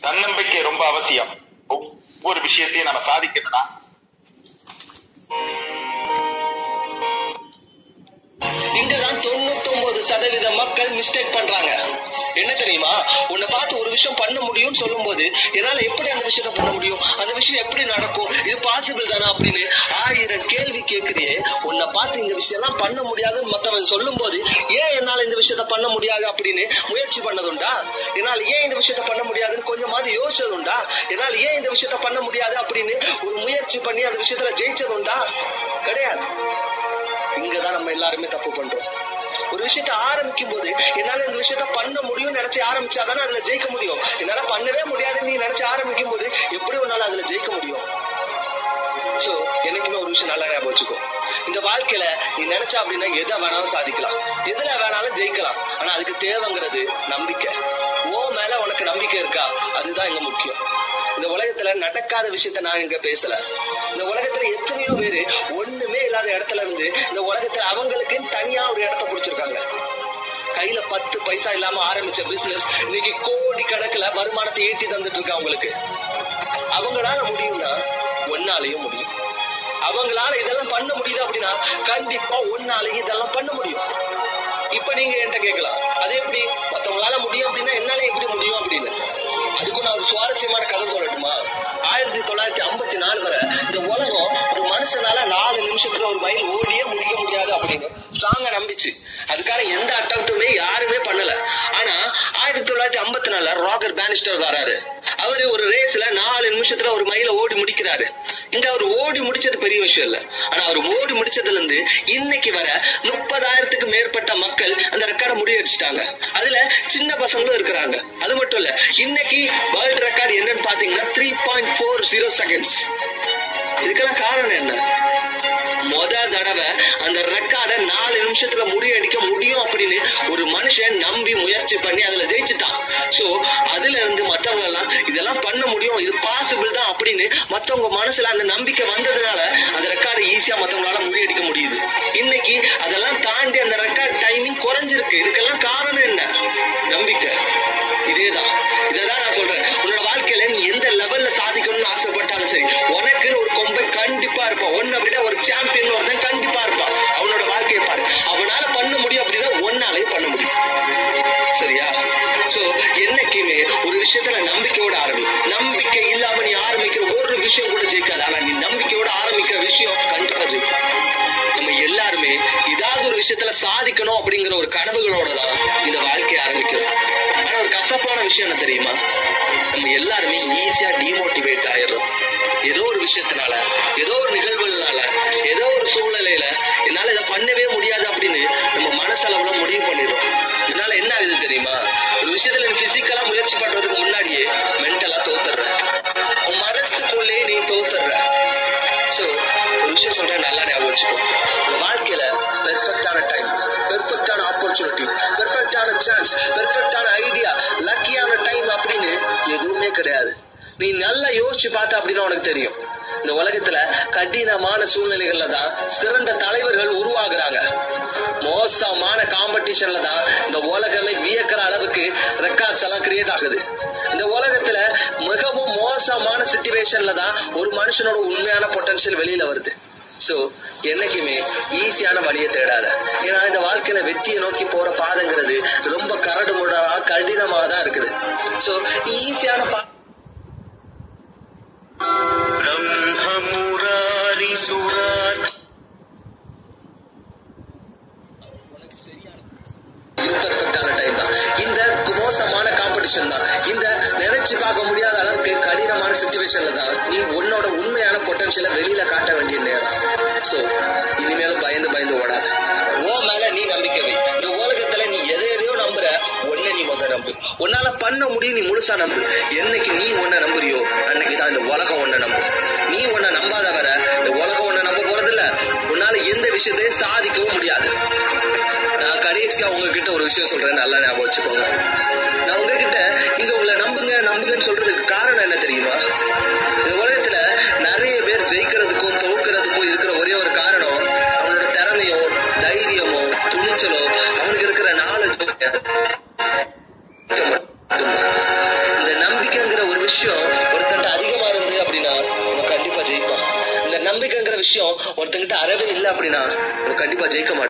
தன்னம்பிக்கை ரொம்ப அவசியம். ஒவ்வொரு விஷயத்தையும் நம்ம சாதிக்கணும்னா இங்கதான் 99% மக்கள் மிஸ்டேக் பண்றாங்க. என்ன தெரியுமா, உன்னை பார்த்து ஒரு விஷயம் பண்ண முடியும்னு சொல்லும் போது என்னால எப்படி அந்த விஷயத்த பண்ண முடியும், அந்த விஷயம் எப்படி நடக்கும், இது பாசிபிள் தானா அப்படின்னு 1000 கேள்வி கேட்கிறியே. உன்னை பார்த்து இந்த விஷயம் எல்லாம் பண்ண முடியாதுன்னு மத்தவன் சொல்லும் போது ஏன் என்னால இந்த விஷயத்த பண்ண முடியாது அப்படின்னு முயற்சி பண்ணதுண்டா? என்னால ஏன் இந்த விஷயத்த பண்ண முடியாதுன்னு கொஞ்சமாவது யோசிச்சதுண்டா? என்னால ஏன் இந்த விஷயத்த பண்ண முடியாது அப்படின்னு ஒரு முயற்சி பண்ணி அந்த விஷயத்துல ஜெயிச்சதுண்டா? கிடையாது. இங்கதான் நம்ம எல்லாருமே தப்பு பண்றோம். ஒரு விஷயத்த ஆரம்பிக்கும் போது என்னால இந்த விஷயத்த பண்ண முடியும்னு நினைச்சு ஆரம்பிச்சாதானே அதுல ஜெயிக்க முடியும். என்னால பண்ணவே முடியாதுன்னு நீ நினைச்சு ஆரம்பிக்கும் போது எப்படி உன்னால அதுல ஜெயிக்க முடியும்? சோ என்னைக்குமே ஒரு விஷயம் நல்லா ஞாபகம் வச்சுக்கோ. இந்த வாழ்க்கையில நீ நினைச்சா அப்படின்னா எதை வேணாலும் சாதிக்கலாம், எதுல வேணாலும் ஜெயிக்கலாம். ஆனா அதுக்கு தேவைங்கிறது நம்பிக்கை. ஓ மேல உனக்கு நம்பிக்கை இருக்கா? அதுதான் இங்க முக்கியம். இந்த உலகத்துல நடக்காத விஷயத்த நான் இங்க பேசல. இந்த உலகத்துல எத்தனையோ பேரு ஒண்ணுமே இல்லாத இடத்துல இருந்து இந்த உலகத்துல அவங்களுக்குன்னு தனியா ஒரு இடத்த பிடிச்சிருக்காங்க. கையில 10 பைசா இல்லாம ஆரம்பிச்ச பிசினஸ் இன்னைக்கு கோடி கணக்குல வருமானத்தை ஈட்டி தந்துட்டு இருக்கா அவங்களுக்கு. அவங்களால முடியும்னா ஒன்னாலையும் முடியும். அவங்களால இதெல்லாம் பண்ண முடியுது அப்படின்னா கண்டிப்பா ஒன்னாலையும் இதெல்லாம் பண்ண முடியும். இப்ப நீங்க என்கிட்ட கேட்கலாம், அது எப்படி மத்தவங்களால முடியும் அப்படின்னா என்னால எப்படி முடியும் அப்படின்னு. அதுக்கு நான் ஒரு சுவாரஸ்யமான கதை சொல்லட்டுமா? 1954 வரை இந்த உலகம் ஒரு மனுஷனால 4 நிமிஷத்துல ஒரு மைல் ஓடியே முடிக்க முடியாது அப்படின்னு ஸ்ட்ராங்கா நம்பிச்சு. அதுக்கான எந்த அட்டம்ப்டுமே யாருமே பண்ணல. ஆனா 1954 ராகர் பேனிஸ்டர் வராரு. அவரு ஒரு ரேஸ்ல 4 நிமிஷத்துல ஒரு மைல ஓடி முடிக்கிறாரு. இங்க அவர் ஓடி முடிச்சது பெரிய விஷயம் இல்ல. ஆனா அவர் ஓடி முடிச்சதுல இருந்து இன்னைக்கு வர 30,000க்கு மேற்பட்ட மக்கள் அந்த ரெக்கார்டை முறியடிச்சிட்டாங்க. அதுல சின்ன பசங்களும் இருக்கிறாங்க. அது மட்டும் இல்ல, இன்னைக்கு வேர்ல்ட் ரெக்கார்டு என்னன்னு பாத்தீங்கன்னா 3.40 செகண்ட்ஸ். இதுக்கெல்லாம் காரணம் என்ன? தடவை அந்த ரெக்கார்டை 4 நிமிஷத்துல முறியடிக்க முடியும் அப்படின்னு ஒரு மனுஷன் நம்பி முயற்சி பண்ணி அதுல ஜெயிச்சுட்டான். சோ அதுல இருந்து மத்தவங்க எல்லாம் இதெல்லாம் பண்ண முடியும், இது பாசிபிள் தான் அப்படின்னு மத்தவங்க மனசுல அந்த நம்பிக்கை வந்ததுனால அந்த ரெக்கார்டை ஈஸியா மத்தவங்களால முறியடிக்க முடியுது. இன்னைக்கு அதெல்லாம் தாண்டி அந்த ரெக்கார்ட் டைமிங் குறைஞ்சிருக்கு. இதுக்கெல்லாம் காரணம் என்ன? நம்பிக்கை. இதேதான், இதான் நான் சொல்றேன். உன்னோட வாழ்க்கையில நீ எந்த லெவல்ல சாதிக்கணும்னு ஆசைப்பட்டாலும் சரி, உனக்குன்னு ஒரு கொம்பை கண்டிப்பா இருப்பான். ஒன்ன விட ஒரு சாம்பியன் ஒருத்தன் கண்டிப்பா இருப்பான். அவனோட வாழ்க்கையை பாரு, அவனால பண்ண முடியும் அப்படின்னா ஒன்னாலே பண்ண முடியும். சரியா? சோ என்னைக்குமே ஒரு விஷயத்துல நம்பிக்கையோட ஆரம்பி. நம்பிக்கை இல்லாம நீ ஆரம்பிக்கிற ஒரு விஷயம் கூட ஜெயிக்காது. ஆனா நீ நம்பிக்கையோட ஆரம்பிக்கிற விஷயம் கண்டிப்பா ஜெயிக்கும். நம்ம எல்லாருமே ஏதாவது ஒரு விஷயத்துல சாதிக்கணும் அப்படிங்கிற ஒரு கனவுகளோட தான் இந்த வாழ்க்கையை ஆரம்பிக்கிறோம். ஆனா ஒரு கசப்பான விஷயம் என்ன தெரியுமா? நம்ம எல்லாருமே ஈஸியா டிமோட்டிவேட் ஆயிடுறோம். ஏதோ ஒரு விஷயத்தினால, ஏதோ ஒரு நிகழ்வுனால, ஏதோ ஒரு சூழ்நிலையில என்னால இதை பண்ணவே முடியாது அப்படின்னு நம்ம மனசளவுல முடிவு பண்ணிடுறோம். இதனால என்ன ஆகுது தெரியுமா? ஒரு விஷயத்துல நீ பிசிக்கலா முயற்சி பண்றதுக்கு முன்னாடியே மென்டலா தோத்துடுற, உன் மனசுக்குள்ளே நீ தோத்துடுற. சோ ஒரு விஷயம் சொல்றேன், நல்லா ஞாபகம் வச்சுக்கோ. உங்க வாழ்க்கையில பெர்ஃபெக்டான டைம், பெர்ஃபெக்டான ஆப்பர்ச்சுனிட்டி, பெர்ஃபெக்டான சான்ஸ், பெர்ஃபெக்டான ஐடியா, லக்கியான டைம் அப்படின்னு எதுவுமே கிடையாது. நீ நல்லா யோசிச்சு பார்த்த அப்படின்னா உனக்கு தெரியும். இந்த உலகத்துல கடினமான சூழ்நிலைகள்ல தான் சிறந்த தலைவர்கள் உருவாகுறாங்க. மோசமான காம்படிஷன்ல தான் இந்த உலகமே வியக்கிற அளவுக்கு ரெக்கார்ட்ஸ் எல்லாம் கிரியேட் ஆகுது. இந்த உலகத்துல மிகவும் மோசமான சிச்சுவேஷன்ல தான் ஒரு மனுஷனோட உண்மையான பொட்டன்ஷியல் வெளியில வருது. சோ என்னைக்குமே ஈஸியான வழியை தேடாத. ஏன்னா இந்த வாழ்க்கையில வெற்றியை நோக்கி போற பாதைங்கிறது ரொம்ப கரடு முரடா கடினமா தான் இருக்குது. சோ ஈஸியான இந்த மோசமான காம்படிஷன் தான், இந்த நினைச்சு பார்க்க முடியாத அளவுக்கு கடினமான சிச்சுவேஷன்ல தான் நீ உன்னோட உண்மையான பொட்டன்ஷியலை வெளியில காட்ட வேண்டிய நேரம். சோ இனிமேலும் பயந்து பயந்து ஓடாத. ஓ மேல நீ நம்பிக்கை வை. இந்த உலகத்துல நீ எதையோ நம்புற, ஒன்ன நீ முதல் நம்பு. உன்னால பண்ண முடியும், நீ முழுசா நம்பு. என்னைக்கு நீ ஒன்ன நம்புறியோ அன்னைக்குதான் இந்த உலகம் ஒன்ன நம்பும். நீ ஒன்ன நம்பாத வர இந்த உலகம் ஒன்ன நம்ப போறது இல்ல. உன்னால எந்த விஷயத்தையும் சாதிக்கவும் முடியாது. நான் கடைசியா உங்ககிட்ட ஒரு விஷயம் சொல்றேன், நல்லா ஞாபகம் வச்சுக்கோங்க. நான் உங்ககிட்ட நீங்க உங்களை நம்புங்க நம்புங்கன்னு சொல்றதுக்கு காரணம் என்ன தெரியுமா? இந்த உலகத்துல நிறைய பேர் ஜெயிக்கிறதுக்கும் தோக்குறதுக்கும் இருக்கிற ஒரே ஒரு காரணம் அவனோட திறமையோ தைரியமோ துணிச்சலோ அவனுக்கு இருக்கிற நாலேஜோ. இந்த நம்பிக்கைங்கிற ஒரு விஷயம் ஒருத்தங்கிட்ட அறவே இல்லை அப்படின்னா கண்டிப்பா ஜெயிக்க மாட்டேன்.